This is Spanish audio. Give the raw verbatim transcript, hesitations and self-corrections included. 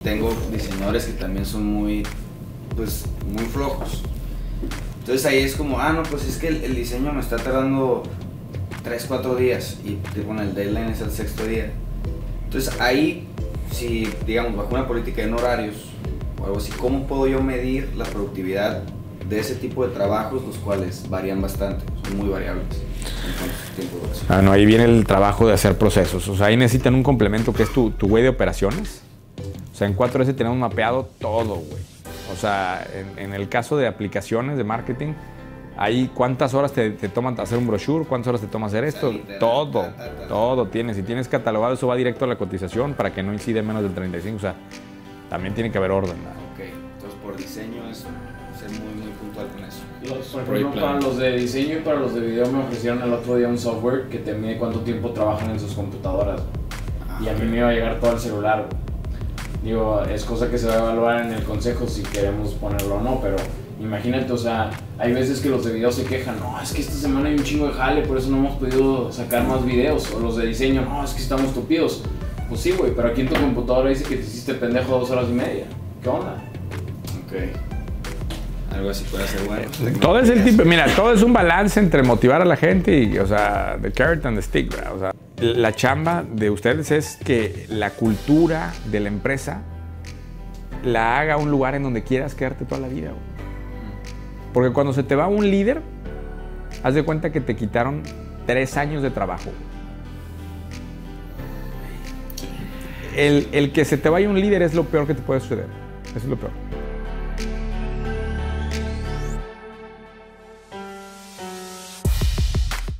tengo diseñadores que también son muy, pues, muy flojos. Entonces ahí es como, ah, no, pues es que el, el diseño me está tardando tres, cuatro días y bueno, el deadline es el sexto día. Entonces ahí, si digamos, bajo una política en horarios o algo así, ¿cómo puedo yo medir la productividad de ese tipo de trabajos, los cuales varían bastante, son muy variables? Entonces, ah, no, ahí viene el trabajo de hacer procesos. O sea, ahí necesitan un complemento que es tu, tu güey de operaciones. O sea, en cuatro ese tenemos mapeado todo, güey. O sea, en, en el caso de aplicaciones de marketing, ahí cuántas horas te, te toman hacer un brochure, cuántas horas te toma hacer esto, todo, todo tienes. Si tienes catalogado, eso va directo a la cotización para que no incide menos del treinta y cinco. O sea, también tiene que haber orden, ¿no? Ok, entonces por diseño es ser muy, muy puntual con eso. Los, por ejemplo, para los de diseño y para los de video me ofrecieron el otro día un software que te mide cuánto tiempo trabajan en sus computadoras. Ah, y a mí me iba a llegar todo el celular. Digo, es cosa que se va a evaluar en el consejo si queremos ponerlo o no, pero imagínate, o sea, hay veces que los de video se quejan, no, es que esta semana hay un chingo de jale, por eso no hemos podido sacar más videos, o los de diseño, no, es que estamos tupidos. Pues sí, güey, pero aquí en tu computadora dice que te hiciste pendejo dos horas y media. ¿Qué onda? Ok. Algo así puede ser bueno. Todo es el tipo, mira, todo es un balance entre motivar a la gente y, o sea, the carrot and the stick, ¿verdad? O sea, la chamba de ustedes es que la cultura de la empresa la haga un lugar en donde quieras quedarte toda la vida, güey. Porque cuando se te va un líder, haz de cuenta que te quitaron tres años de trabajo. El, el que se te vaya un líder es lo peor que te puede suceder. Eso es lo peor.